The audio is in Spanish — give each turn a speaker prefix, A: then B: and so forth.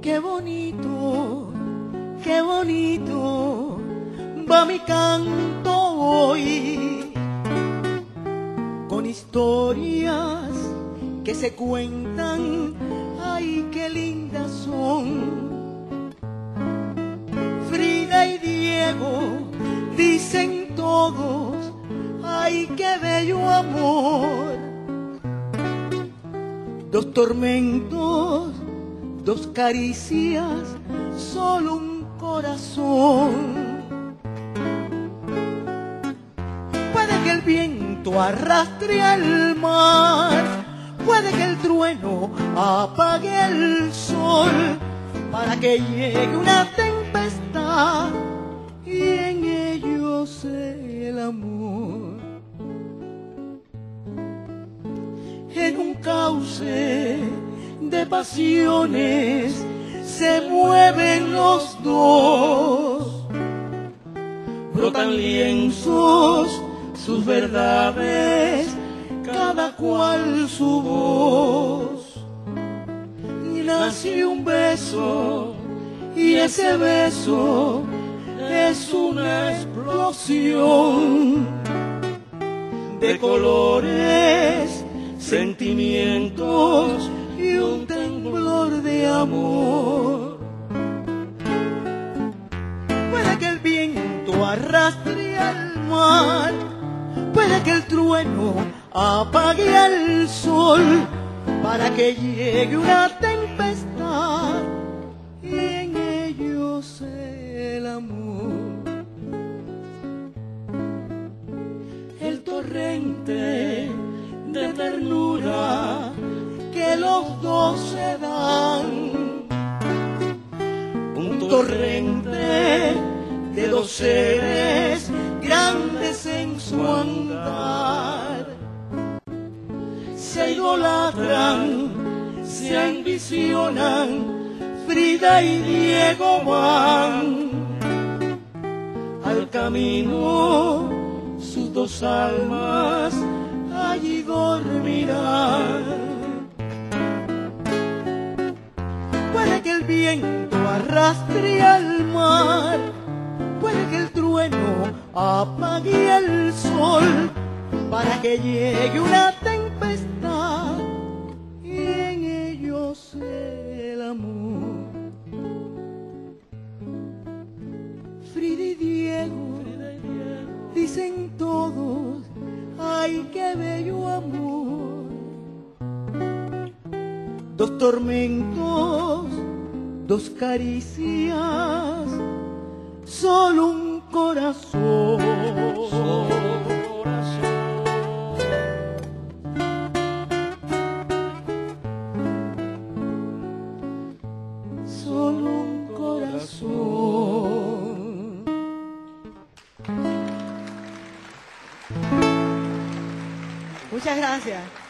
A: qué bonito va mi canto hoy, con historias que se cuentan, ay, qué lindas son. Frida y Diego dicen todos, ay, qué bello amor. Dos tormentos, dos caricias, solo un corazón. Puede que el viento arrastre al mar, puede que el trueno apague el sol, para que llegue una tempestad y en ello sea el amor. En un cauce de pasiones se mueven los dos, brotan lienzos, sus verdades, cada cual su voz. Y nace un beso, y ese beso es una explosión de colores, sentimientos y un temblor de amor. Puede que el viento arrastre al mar, puede que el trueno apague el sol, para que llegue una tempestad y en ello sea el amor. El torrente de ternura que los dos se dan, un torrente de dos seres grandes en su andar. Se idolatran, se ambicionan, Frida y Diego van al camino, sus dos almas allí dormirán. Puede que el viento arrastre al mar, puede que el trueno apague el sol, para que llegue una tempestad y en ello sea el amor. Frida y Diego dicen todos, ay, qué bello amor. Dos tormentos, dos caricias, solo un corazón. Solo un corazón. Muchas gracias.